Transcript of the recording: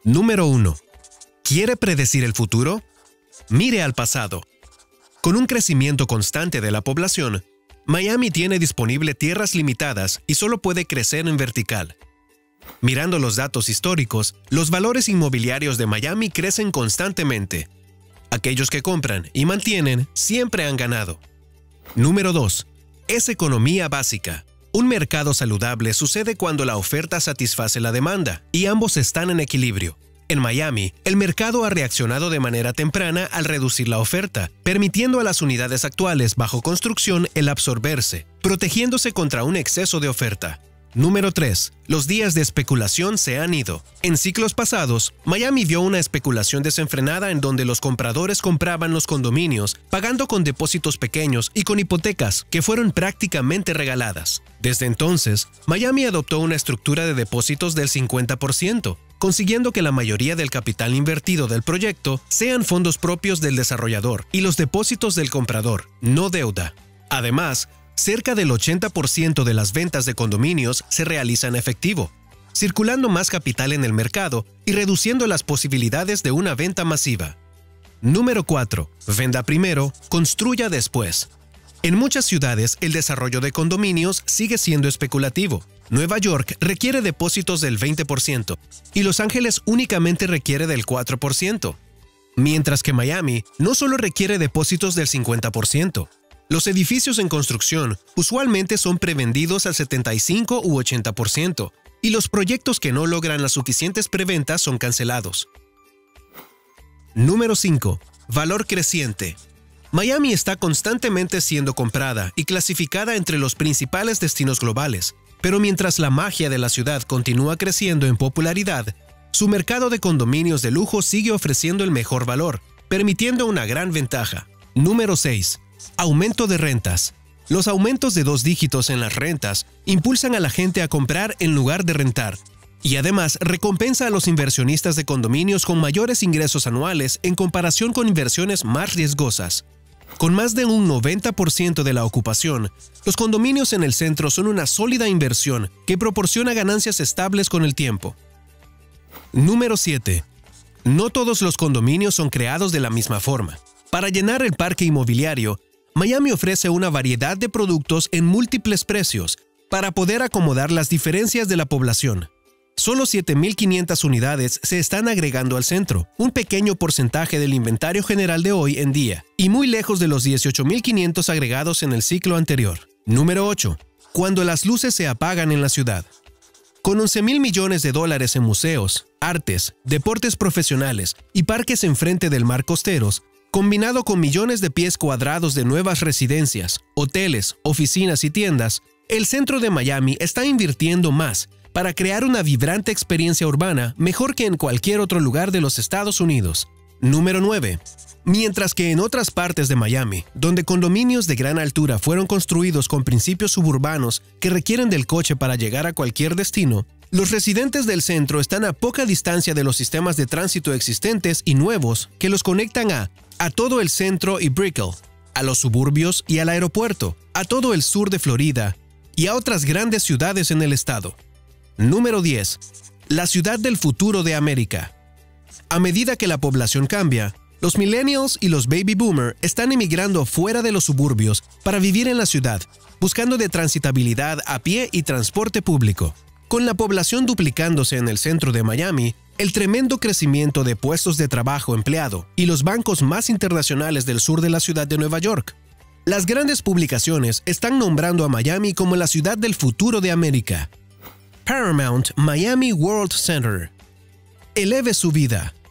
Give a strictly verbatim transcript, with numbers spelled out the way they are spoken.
Número uno. ¿Quiere predecir el futuro? Mire al pasado. Con un crecimiento constante de la población, Miami tiene disponible tierras limitadas y solo puede crecer en vertical. Mirando los datos históricos, los valores inmobiliarios de Miami crecen constantemente. Aquellos que compran y mantienen siempre han ganado. Número dos. Es economía básica. Un mercado saludable sucede cuando la oferta satisface la demanda y ambos están en equilibrio. En Miami, el mercado ha reaccionado de manera temprana al reducir la oferta, permitiendo a las unidades actuales bajo construcción el absorberse, protegiéndose contra un exceso de oferta. Número tres. Los días de especulación se han ido. En ciclos pasados, Miami vio una especulación desenfrenada en donde los compradores compraban los condominios, pagando con depósitos pequeños y con hipotecas que fueron prácticamente regaladas. Desde entonces, Miami adoptó una estructura de depósitos del cincuenta por ciento, consiguiendo que la mayoría del capital invertido del proyecto sean fondos propios del desarrollador y los depósitos del comprador, no deuda. Además, cerca del ochenta por ciento de las ventas de condominios se realiza en efectivo, circulando más capital en el mercado y reduciendo las posibilidades de una venta masiva. Número cuatro. Venda primero, construya después. En muchas ciudades, el desarrollo de condominios sigue siendo especulativo. Nueva York requiere depósitos del veinte por ciento y Los Ángeles únicamente requiere del cuatro por ciento, mientras que Miami no solo requiere depósitos del cincuenta por ciento. Los edificios en construcción usualmente son prevendidos al setenta y cinco u ochenta por ciento y los proyectos que no logran las suficientes preventas son cancelados. Número cinco. Valor creciente. Miami está constantemente siendo comprada y clasificada entre los principales destinos globales, pero mientras la magia de la ciudad continúa creciendo en popularidad, su mercado de condominios de lujo sigue ofreciendo el mejor valor, permitiendo una gran ventaja. Número seis. Aumento de rentas. Los aumentos de dos dígitos en las rentas impulsan a la gente a comprar en lugar de rentar, y además recompensa a los inversionistas de condominios con mayores ingresos anuales en comparación con inversiones más riesgosas. Con más de un noventa por ciento de la ocupación, los condominios en el centro son una sólida inversión que proporciona ganancias estables con el tiempo. Número siete. No todos los condominios son creados de la misma forma. Para llenar el parque inmobiliario, Miami ofrece una variedad de productos en múltiples precios para poder acomodar las diferencias de la población. Solo siete mil quinientas unidades se están agregando al centro, un pequeño porcentaje del inventario general de hoy en día, y muy lejos de los dieciocho mil quinientos agregados en el ciclo anterior. Número ocho. Cuando las luces se apagan en la ciudad. Con once mil millones de dólares en museos, artes, deportes profesionales y parques enfrente del mar costeros, combinado con millones de pies cuadrados de nuevas residencias, hoteles, oficinas y tiendas, el centro de Miami está invirtiendo más para crear una vibrante experiencia urbana mejor que en cualquier otro lugar de los Estados Unidos. Número nueve. Mientras que en otras partes de Miami, donde condominios de gran altura fueron construidos con principios suburbanos que requieren del coche para llegar a cualquier destino, los residentes del centro están a poca distancia de los sistemas de tránsito existentes y nuevos que los conectan a, a todo el centro y Brickell, a los suburbios y al aeropuerto, a todo el sur de Florida y a otras grandes ciudades en el estado. Número diez. La ciudad del futuro de América. A medida que la población cambia, los millennials y los baby boomer están emigrando fuera de los suburbios para vivir en la ciudad, buscando de transitabilidad a pie y transporte público. Con la población duplicándose en el centro de Miami, el tremendo crecimiento de puestos de trabajo empleado y los bancos más internacionales del sur de la ciudad de Nueva York, las grandes publicaciones están nombrando a Miami como la ciudad del futuro de América. Paramount Miami World Center. Eleve su vida.